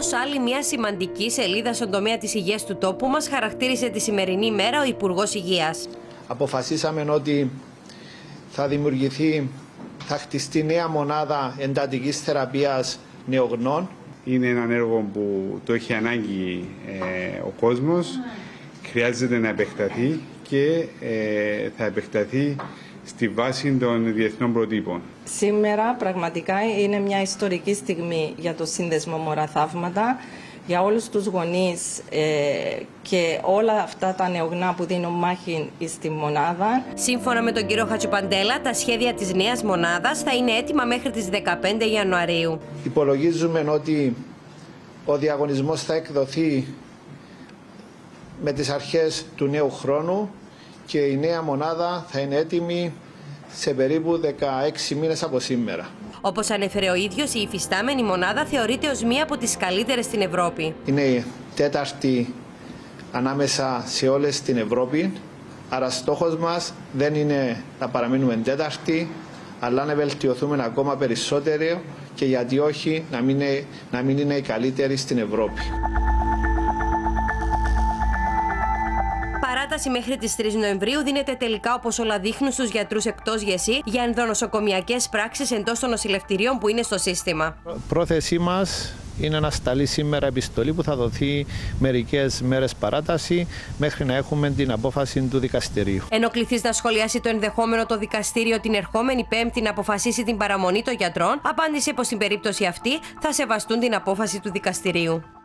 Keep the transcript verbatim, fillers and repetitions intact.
Ως άλλη μια σημαντική σελίδα στον τομέα της υγείας του τόπου μας χαρακτήρισε τη σημερινή ημέρα ο Υπουργός Υγείας. Αποφασίσαμε ότι θα δημιουργηθεί, θα χτιστεί νέα μονάδα εντατικής θεραπείας νεογνών. Είναι ένα έργο που το έχει ανάγκη ε, ο κόσμος, χρειάζεται να επεκταθεί και ε, θα επεκταθεί στη βάση των διεθνών προτύπων. Σήμερα πραγματικά είναι μια ιστορική στιγμή για το Σύνδεσμο Μωρά Θαύματα, για όλους τους γονείς ε, και όλα αυτά τα νεογνά που δίνουν μάχη στη μονάδα. Σύμφωνα με τον κύριο Χατζηπαντέλα, τα σχέδια της νέας μονάδας θα είναι έτοιμα μέχρι τις δεκαπέντε Ιανουαρίου. Υπολογίζουμε ότι ο διαγωνισμός θα εκδοθεί με τις αρχές του νέου χρόνου και η νέα μονάδα θα είναι έτοιμη σε περίπου δεκαέξι μήνες από σήμερα. Όπως ανέφερε ο ίδιος, η υφιστάμενη μονάδα θεωρείται ως μία από τις καλύτερες στην Ευρώπη. Είναι η τέταρτη ανάμεσα σε όλες την Ευρώπη, άρα στόχος μας δεν είναι να παραμείνουμε τέταρτη, αλλά να βελτιωθούμε ακόμα περισσότερο και γιατί όχι να μην είναι, να μην είναι η καλύτερη στην Ευρώπη. Παράταση μέχρι τις τρεις Νοεμβρίου δίνεται τελικά, όπως όλα δείχνουν, στους γιατρούς εκτός ΓΕΣΥ για ενδονοσοκομιακές πράξεις εντός των νοσηλευτηρίων που είναι στο σύστημα. Πρόθεσή μας είναι να σταλεί σήμερα επιστολή που θα δοθεί μερικές μέρες παράταση μέχρι να έχουμε την απόφαση του δικαστηρίου. Ενώ κληθείς να σχολιάσει το ενδεχόμενο το δικαστήριο την ερχόμενη Πέμπτη να αποφασίσει την παραμονή των γιατρών, απάντησε πως στην περίπτωση αυτή θα σεβαστούν την απόφαση του δικαστηρίου.